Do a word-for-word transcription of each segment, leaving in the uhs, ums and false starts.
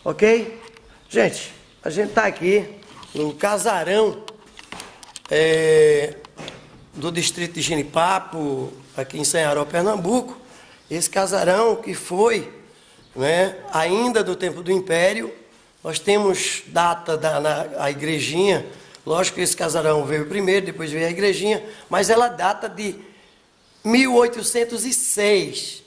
Ok? Gente, a gente tá aqui no casarão é, do distrito de Jenipapo, aqui em Sanharó, Pernambuco. Esse casarão que foi, né, ainda do tempo do Império. Nós temos data da na, a igrejinha. Lógico que esse casarão veio primeiro, depois veio a igrejinha, mas ela data de mil oitocentos e seis.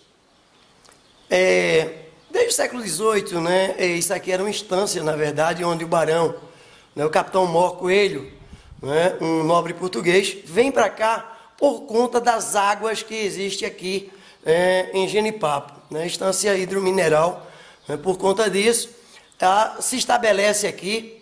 É, desde o século dezoito, né, isso aqui era uma instância, na verdade, onde o barão, né, o capitão Mor Coelho, né, um nobre português, vem para cá por conta das águas que existe aqui é, em Jenipapo, né, instância hidromineral. Né, por conta disso, tá, se estabelece aqui,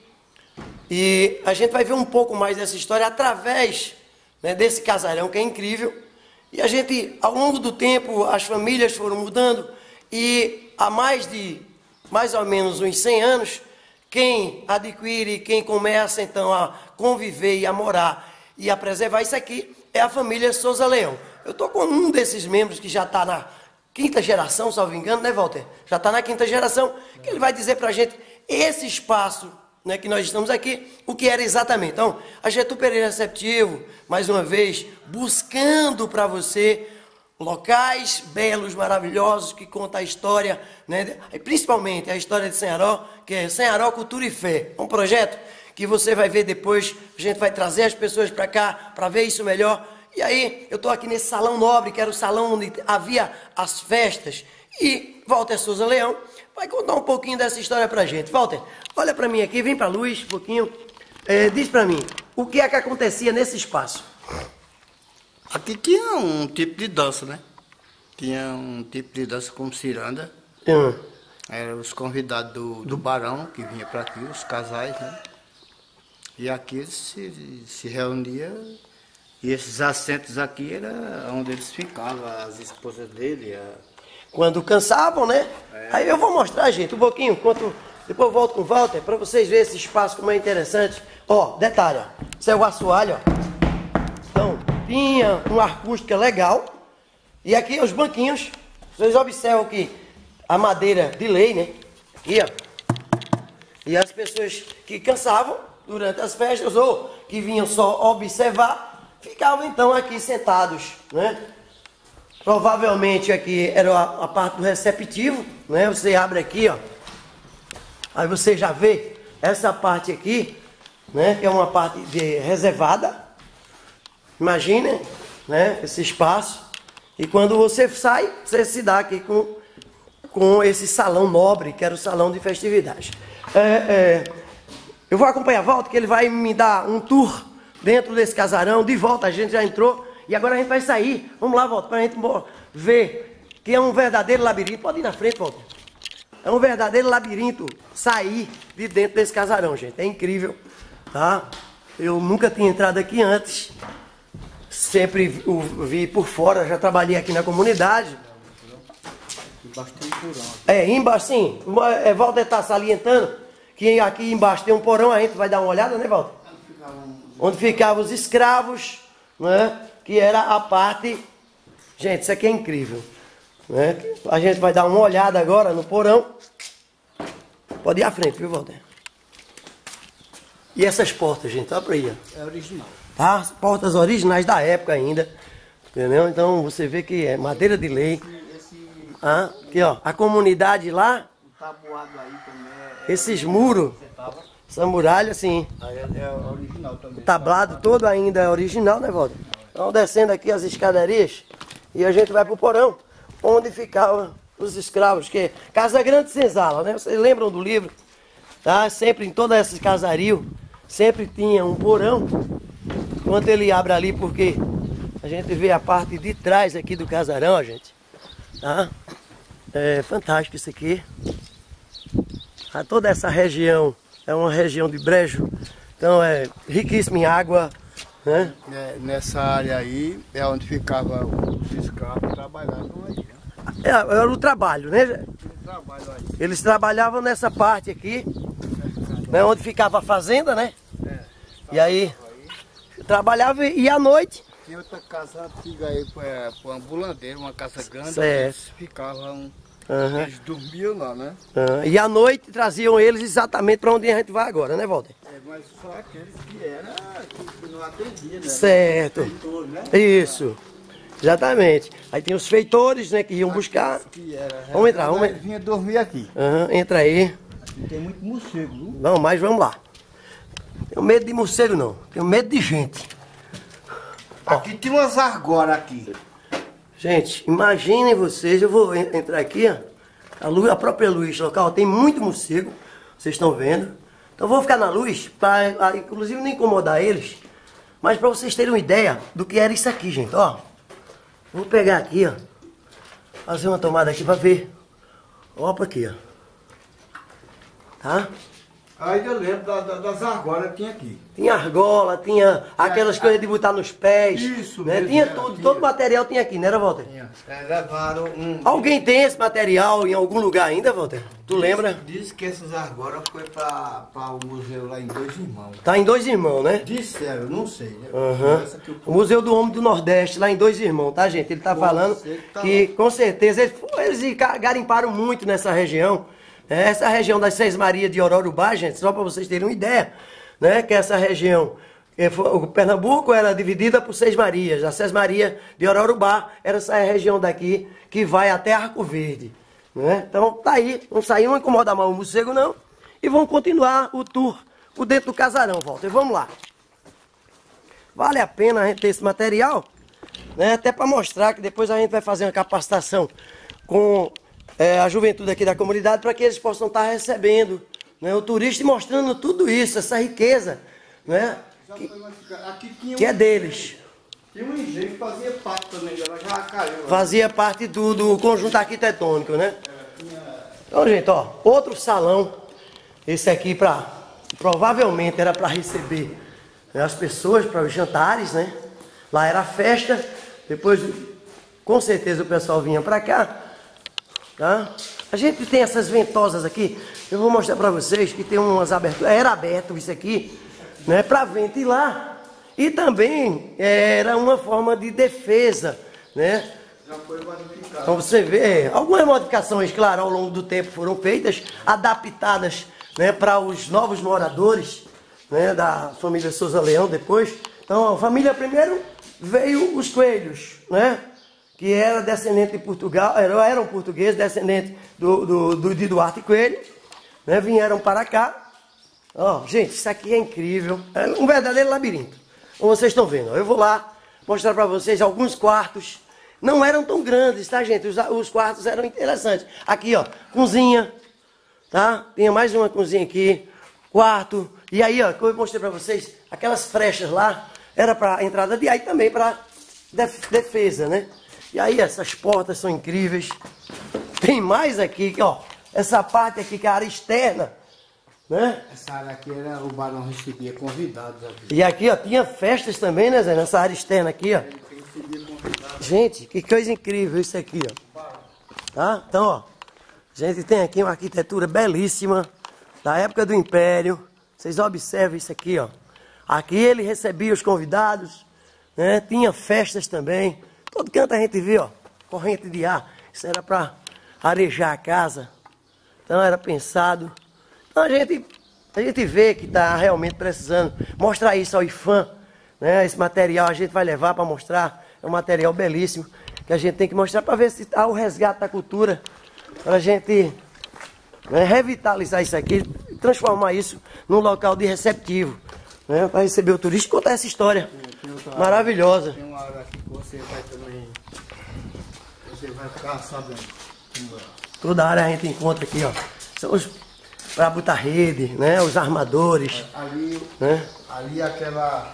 e a gente vai ver um pouco mais dessa história através, né, desse casarão que é incrível. E a gente, ao longo do tempo, as famílias foram mudando, e há mais de, mais ou menos uns cem anos, quem adquire, quem começa então a conviver e a morar e a preservar isso aqui é a família Souza Leão. Eu estou com um desses membros que já está na quinta geração, salvo engano, né, Walter? Já está na quinta geração, que ele vai dizer para a gente esse espaço, né, que nós estamos aqui, o que era exatamente. Então, a Getúlio Pereira Receptivo, mais uma vez, buscando para você locais belos, maravilhosos, que contam a história, né, principalmente a história de Sanharó, que é Sanharó Cultura e Fé. Um projeto que você vai ver depois, a gente vai trazer as pessoas para cá, para ver isso melhor. E aí, eu estou aqui nesse salão nobre, que era o salão onde havia as festas, e Walter Souza Leão vai contar um pouquinho dessa história para a gente. Walter, olha para mim aqui, vem para a luz um pouquinho, é, diz para mim, o que é que acontecia nesse espaço? Aqui tinha um tipo de dança, né? Tinha um tipo de dança como ciranda. Hum. Eram os convidados do, do barão que vinha para aqui, os casais, né? E aqui eles se, se reuniam, e esses assentos aqui era onde eles ficavam, as esposas dele. A... Quando cansavam, né? É. Aí eu vou mostrar, gente, um pouquinho, enquanto depois eu volto com o Walter, para vocês verem esse espaço como é interessante. Ó, detalhe, ó, isso é o assoalho, ó. Então, tinha uma acústica legal. E aqui os banquinhos. Vocês observam que a madeira de lei, né? Aqui, ó. E as pessoas que cansavam durante as festas ou que vinham só observar, ficavam então aqui sentados, né? Provavelmente aqui era a, a parte do receptivo, né? Você abre aqui, ó. Aí você já vê essa parte aqui, né? Que é uma parte de reservada. Imaginem, né, esse espaço. E quando você sai, você se dá aqui com, com esse salão nobre, que era o salão de festividades. É, é, eu vou acompanhar a Walter, que ele vai me dar um tour dentro desse casarão. De volta, a gente já entrou. E agora a gente vai sair. Vamos lá, Walter, para a gente ver que é um verdadeiro labirinto. Pode ir na frente, Walter. É um verdadeiro labirinto sair de dentro desse casarão, gente. É incrível, tá? Eu nunca tinha entrado aqui antes. Sempre o vi por fora, já trabalhei aqui na comunidade. Embaixo tem um porão. É, embaixo sim. É, Walter está salientando que aqui embaixo tem um porão, a gente vai dar uma olhada, né, Walter? Onde ficavam os escravos, né? Que era a parte... Gente, isso aqui é incrível, né? A gente vai dar uma olhada agora no porão. Pode ir à frente, viu, Walter? E essas portas, gente, olha para aí, ó. É original. Tá? As portas originais da época ainda, entendeu? Então você vê que é madeira de lei. Esse, ah, aqui, ó, a comunidade lá, o tabuado aí também é, esses muros, essa muralha assim, aí é, é original também. tablado todo ainda é original, né, Walter? Então descendo aqui as escadarias e a gente vai pro porão, onde ficavam os escravos, que é Casa Grande Senzala, né? Vocês lembram do livro? Tá? Sempre em toda essa casario, sempre tinha um porão. Enquanto ele abre ali, porque a gente vê a parte de trás aqui do casarão, ó, gente. Tá? É fantástico isso aqui. Ah, toda essa região é uma região de brejo, então é riquíssima em água, né? É, nessa área aí é onde ficavam os escravos trabalhavam aí, né? É, era o trabalho, né? Eles trabalham aí. Eles trabalhavam nessa parte aqui, né, onde ficava a fazenda, né? É, e aí... Trabalhava e à noite. Tinha outra casa antiga aí, foi uma ambulandeira, uma casa grande. Certo. Ficavam Uhum. Eles dormiam lá, né? Uhum. E à noite traziam eles exatamente para onde a gente vai agora, né, Walter? É, mas só aqueles que era que não atendia, né? Certo. Feitor, né? Isso. Exatamente. Aí tem os feitores, né, que iam buscar. Que era, Vamos entrar, vamos entrar. Vinha dormir aqui. Uhum. Entra aí. Aqui tem muito morcego, viu? Não, mas vamos lá. Tenho medo de morcego não. Tenho medo de gente. Aqui tem umas argolas aqui. Gente, imaginem vocês, eu vou entrar aqui, ó. A, luz, a própria luz local tem muito morcego, vocês estão vendo. Então eu vou ficar na luz, para inclusive não incomodar eles, mas para vocês terem uma ideia do que era isso aqui, gente, ó. Vou pegar aqui, ó, fazer uma tomada aqui para ver. Opa, aqui, ó. Tá? Aí eu lembro da, da, das argolas que tinha aqui. Tinha argola, tinha aquelas coisas de botar nos pés. Isso né? mesmo, Tinha era, tudo, tinha. todo material tinha aqui, não era, Walter? Tinha. É, levaram um... Alguém tem esse material em algum lugar ainda, Walter? Tu diz, lembra? Diz que essas argolas foi para o museu lá em Dois Irmãos. Tá em Dois Irmãos, né? Disseram, não sei, né? Uhum. Essa que eu... O Museu do Homem do Nordeste, lá em Dois Irmãos, tá, gente? Ele tá Pô, falando você que tá que, lá. com certeza, eles, eles garimparam muito nessa região. É, essa região das Seis Marias de Ororubá, gente, só para vocês terem uma ideia, né? Que essa região, o Pernambuco era dividida por Seis Marias. A Seis Marias de Ororubá era essa região daqui que vai até Arco Verde. Né? Então, tá aí. Não saiu, não incomoda mais o morcego, não. E vamos continuar o tour por dentro do casarão, Walter. Vamos lá. Vale a pena a gente ter esse material, né? Até para mostrar que depois a gente vai fazer uma capacitação com é, a juventude aqui da comunidade para que eles possam estar recebendo, né, o turista e mostrando tudo isso, essa riqueza, né? Que, aqui tinha que é deles. Tinha um engenho que fazia parte também dela, já caiu. Fazia parte do, do conjunto arquitetônico, né? Então, gente, ó, outro salão. Esse aqui para provavelmente era para receber, né, as pessoas para os jantares, né? Lá era festa. Depois, com certeza, o pessoal vinha para cá, tá? A gente tem essas ventosas aqui. Eu vou mostrar para vocês que tem umas aberturas. Era aberto isso aqui, né? Para ventilar. E também era uma forma de defesa, né? Já foi modificado. Então você vê, algumas modificações, claro, ao longo do tempo foram feitas, adaptadas, né, para os novos moradores, né, da família Souza Leão depois. Então a família primeiro veio os Coelhos, né, que era descendente de Portugal, eram, eram portugueses, descendente do, do, do, de Duarte Coelho, né, vieram para cá. Ó, gente, isso aqui é incrível, é um verdadeiro labirinto. Como vocês estão vendo, eu vou lá mostrar para vocês alguns quartos. Não eram tão grandes, tá, gente? Os, os quartos eram interessantes. Aqui, ó, cozinha, tá? Tinha mais uma cozinha aqui, quarto. E aí, ó, como eu mostrei para vocês, aquelas frechas lá, era para entrada de ar e também para def defesa, né? E aí, essas portas são incríveis. Tem mais aqui, ó, essa parte aqui que é a área externa, né? Essa área aqui era o barão recebia convidados aqui. E aqui, ó, tinha festas também, né, Zé? Nessa área externa aqui, ó. Gente, que coisa incrível isso aqui, ó. Tá? Então, ó, a gente tem aqui uma arquitetura belíssima da época do Império. Vocês observem isso aqui, ó. Aqui ele recebia os convidados, né? Tinha festas também. Todo canto a gente vê, ó, corrente de ar. Isso era para arejar a casa. Então era pensado. Então a gente, a gente vê que está realmente precisando mostrar isso ao I F A M, né? Esse material a gente vai levar para mostrar. É um material belíssimo que a gente tem que mostrar para ver se há o resgate da cultura, para a gente, né, revitalizar isso aqui e transformar isso num local de receptivo, né, para receber o turista e contar essa história maravilhosa. Tem uma área aqui que você vai também, você vai ficar sabendo. Toda a área a gente encontra aqui, ó. São os para botar rede, né, os armadores. Ali, né? ali aquela...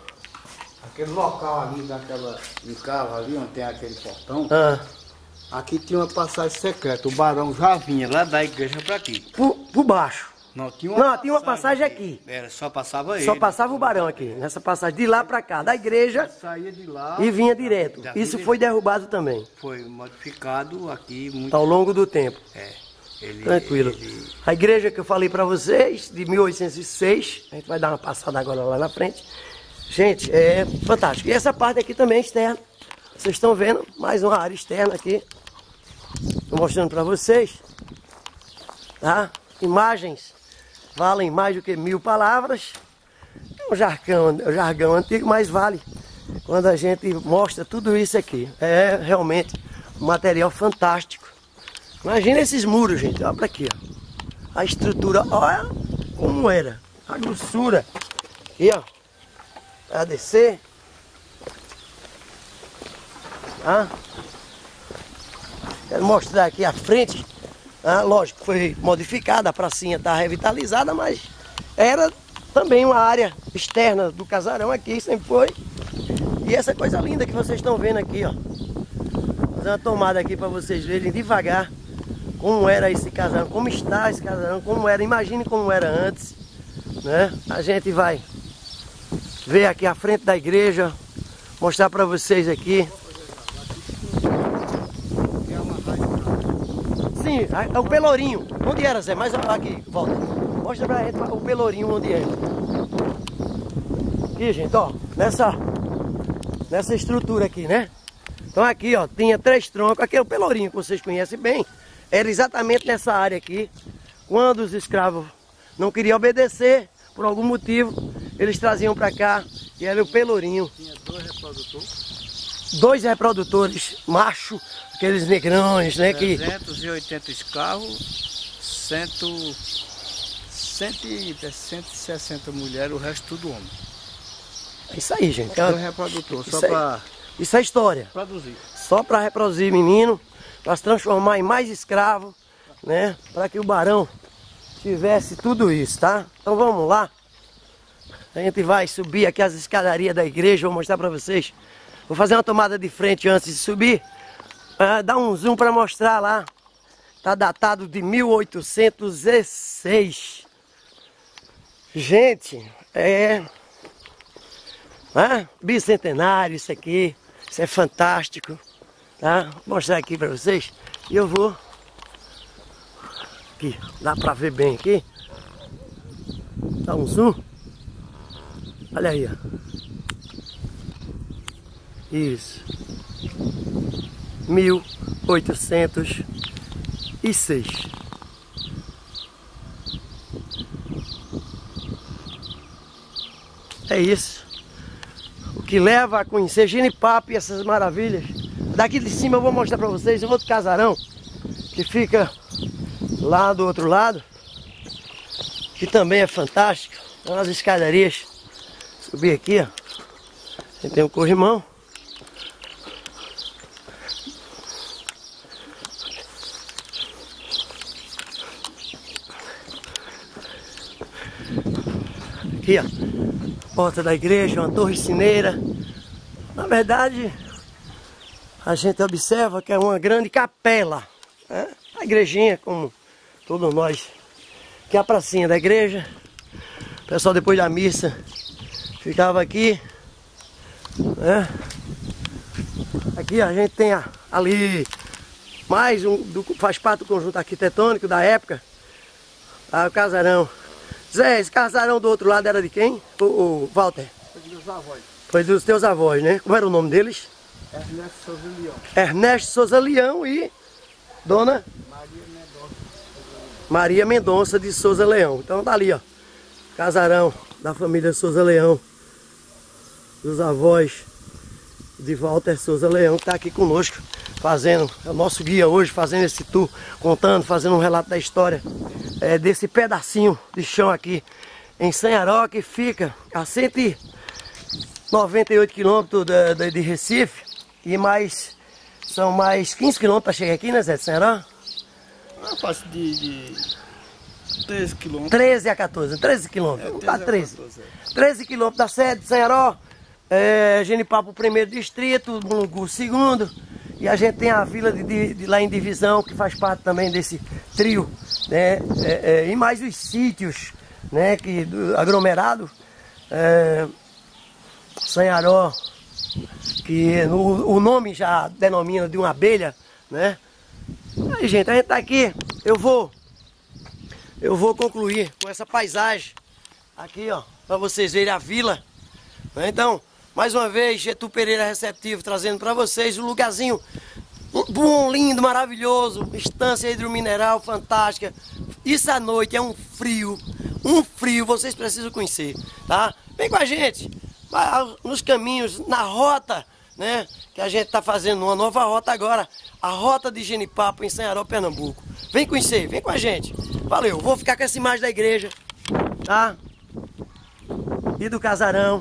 Aquele local ali daquela encava ali, onde tem aquele portão, Ah, aqui tinha uma passagem secreta. O barão já vinha lá da igreja para aqui. por, por baixo. Não, tinha Não, tinha uma passagem aqui. Era, só passava ele. Só passava o barão aqui, nessa passagem de lá para cá, da igreja, Saía de lá. e vinha direto. daqui Isso de- foi derrubado também, Foi modificado aqui muito. ao longo do tempo. É. Ele, Tranquilo. ele- A igreja que eu falei para vocês, de mil oitocentos e seis, a gente vai dar uma passada agora lá na frente. Gente, é fantástico. E essa parte aqui também é externa. Vocês estão vendo mais uma área externa aqui. mostrando para vocês, tá? Imagens valem mais do que mil palavras. É um jargão, é um jargão antigo, mas vale quando a gente mostra tudo isso aqui. É realmente um material fantástico. Imagina esses muros, gente. Olha para aqui, ó. A estrutura, olha como era. A grossura. Aqui, ó. Para descer. Tá? Quero mostrar aqui a frente. Ah, lógico, foi modificada, a pracinha está revitalizada, mas era também uma área externa do casarão aqui, sempre foi. E essa coisa linda que vocês estão vendo aqui, ó. Vou fazer uma tomada aqui para vocês verem devagar como era esse casarão, como está esse casarão, como era, imagine como era antes, né? A gente vai ver aqui a frente da igreja, mostrar para vocês aqui. Sim, é o Pelourinho. Onde era, Zé? Mais aqui, volta. Mostra pra gente o Pelourinho onde é. Aqui, gente, ó. Nessa, nessa estrutura aqui, né? Então aqui, ó, tinha três troncos. Aqui é o Pelourinho, que vocês conhecem bem. Era exatamente nessa área aqui. Quando os escravos não queriam obedecer, por algum motivo, eles traziam pra cá. E era o Pelourinho. Tinha dois reprodutores. Dois reprodutores, macho. Aqueles negrões, né? trezentos e oitenta escravos, cento, cento e sessenta mulheres, o resto tudo homem. É isso aí, gente. Dois reprodutores, só para... Isso é história. Produzir. Só para reproduzir menino, para se transformar em mais escravo, né? Para que o barão tivesse tudo isso, tá? Então vamos lá. A gente vai subir aqui as escadarias da igreja, vou mostrar para vocês. Vou fazer uma tomada de frente antes de subir. Ah, dá um zoom para mostrar lá. Tá datado de mil oitocentos e seis. Gente, é... Ah, bicentenário isso aqui. Isso é fantástico. Tá? Vou mostrar aqui para vocês. E eu vou... Aqui, dá para ver bem aqui. Dá um zoom. Olha aí, ó. Isso. mil oitocentos e seis. É isso. O que leva a conhecer Genipapo e essas maravilhas. Daqui de cima eu vou mostrar para vocês um outro casarão que fica lá do outro lado, que também é fantástico. Tem umas escadarias. Subir aqui, ó. Tem um corrimão. Aqui, ó, porta da igreja, uma torre sineira. Na verdade, a gente observa que é uma grande capela, né? A igrejinha, como todos nós, que é a pracinha da igreja. O pessoal depois da missa ficava aqui, né? Aqui a gente tem a, ali mais um, do, faz parte do conjunto arquitetônico da época, tá, o casarão. Zé, esse casarão do outro lado era de quem? O, o Walter? Foi dos meus avós. Foi dos teus avós, né? Como era o nome deles? Ernesto Souza Leão. Ernesto Souza Leão e Dona? Maria Mendonça. Maria Mendonça de Souza Leão. Então tá ali, ó. Casarão da família Souza Leão. Dos avós de Walter Souza Leão, que tá aqui conosco, fazendo, é o nosso guia hoje, fazendo esse tour, contando, fazendo um relato da história é, desse pedacinho de chão aqui em Sanharó, que fica a cento e noventa e oito quilômetros de, de, de Recife, e mais, são mais quinze quilômetros para chegar aqui, né, Zé, de Sanharó? Eu faço de, de treze quilômetros. treze a quatorze, treze quilômetros, É, tá treze. treze quilômetros da sede de Sanharó, é, Genipapo, primeiro distrito, Mulungu, segundo. E a gente tem a vila de, de, de lá em Divisão, que faz parte também desse trio, né? É, é, e mais os sítios, né? Que, do aglomerado, é, Sanharó, que no, o nome já denomina de uma abelha, né? Aí, gente, a gente tá aqui, eu vou, eu vou concluir com essa paisagem aqui, ó, para vocês verem a vila, né? Então, mais uma vez, Getúlio Pereira Receptivo trazendo para vocês um lugarzinho Um bom, lindo, maravilhoso, estância hidromineral fantástica. Isso à noite é um frio, um frio, vocês precisam conhecer, tá? Vem com a gente, vai nos caminhos, na rota, né? Que a gente está fazendo uma nova rota agora, a rota de Genipapo em Sanharó, Pernambuco. Vem conhecer, vem com a gente. Valeu, vou ficar com essa imagem da igreja, tá? E do casarão.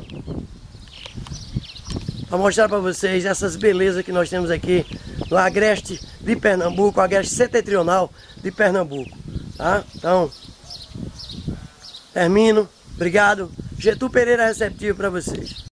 Para mostrar para vocês essas belezas que nós temos aqui no agreste de Pernambuco, o agreste setentrional de Pernambuco, tá? Então, termino. Obrigado. Getúlio Pereira receptivo para vocês.